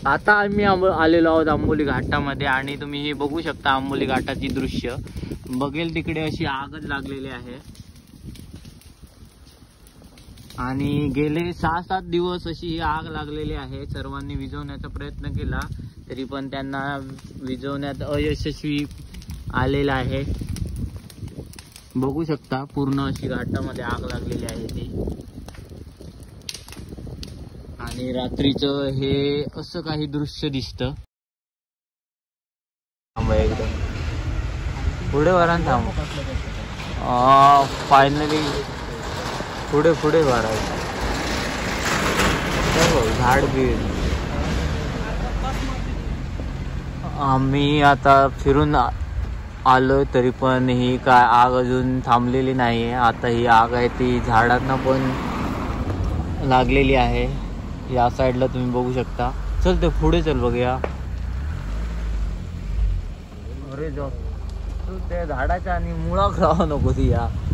आता आम्ही आलेलो आहोत आंबोली घाटामध्ये आणि तुम्ही हे बघू शकता आंबोली घाटाची दृश्य. बघेल तिकडे अशी आगच लागलेली आहे आणि गेले 6-7 दिवस अशी ही आग लागलेली आहे. सर्वांनी विझवण्याचा प्रयत्न केला तरी पण त्यांना विझवण्यात अयशस्वी आलेला आहे. बघू शकता पूर्ण अशी घाटामध्ये आग लागलेली आहे ती. आणि रात्रीचं हे असं काही दृश्य दिसतं. एकदम पुढे वरान थांब. फायनली पुढे पुढे भरायचं झाड बीड. आम्ही आता फिरून आलो तरी पण ही काय आग अजून थांबलेली नाही आहे. आता ही आग आहे ती झाडांना पण लागलेली आहे. या साईडला तुम्ही बघू शकता. चल ते पुढे चल बघूया. अरे जो त्या झाडाच्या आणि मुळाक राहू नको ती या